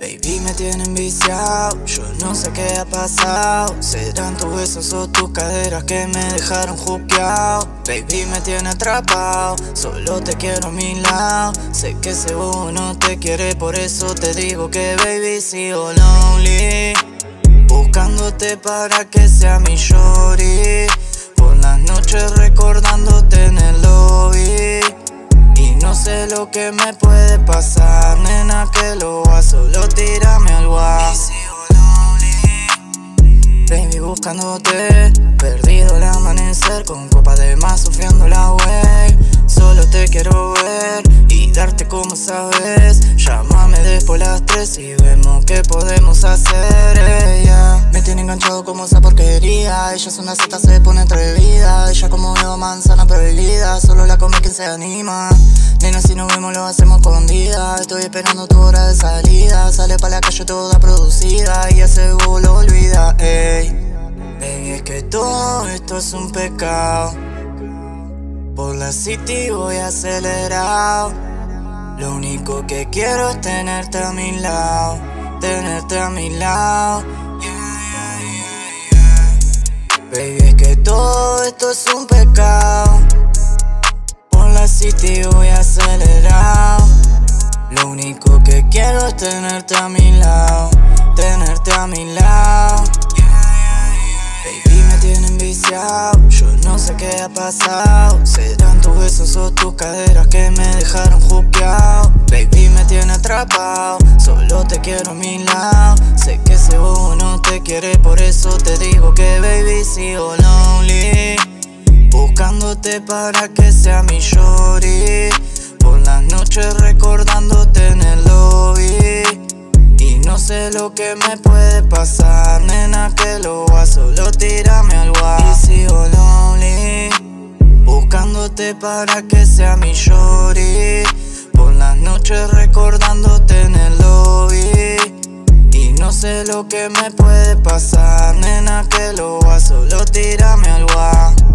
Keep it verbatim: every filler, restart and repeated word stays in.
Baby, me tienen viciado, yo no sé qué ha pasado. Serán tus besos o tus caderas que me dejaron juqueado. Baby, me tiene atrapado, solo te quiero a mi lado. Sé que ese bobo no te quiere, por eso te digo que baby sigo lonely, buscándote para que sea mi shorty. Por las noches recordándote en el lobby. Y no sé lo que me puede pasar, nena, que lo va, solo tírame al WhatsApp. Baby, buscándote, perdido el amanecer, con copa de más sufriendo la way. Solo te quiero ver y darte como sabes. Llámame después las tres y vemos qué podemos hacer. Ella me tiene enganchado como esa porquería. Ella es una seta, se pone atrevida. Ella como nueva manzana prohibida, solo la come quien se anima. Nena, si nos vemos lo hacemos escondida. Estoy esperando tu hora de salida. Sale pa' la calle toda producida y ese bobo lo olvida. Ey, baby, es que todo esto es un pecado. Por la city voy acelerado. Lo único que quiero es tenerte a mi lado, tenerte a mi lado. Yeah, yeah, yeah. Baby, es que todo esto es un pecado. Por la city voy acelerado. Lo único que quiero es tenerte a mi lado, tenerte a mi lado. Baby, me tienen viciado, yo no sé qué ha pasado. Serán tus besos o tus caderas que me dejaron juqueado. Baby, me tiene atrapado, solo te quiero a mi lado. Sé que ese bobo no te quiere, por eso te digo que baby sigo lonely, buscándote para que sea mi shorty. Por las noches recordándote en el lobby. Y no sé lo que me puede pasar, nena, que lo va, solo tírame al WhatsApp. Y sigo lonely, buscándote para que sea mi shorty. Por las noches recordándote en el lobby. Y no sé lo que me puede pasar, nena, que lo va, solo tírame al WhatsApp.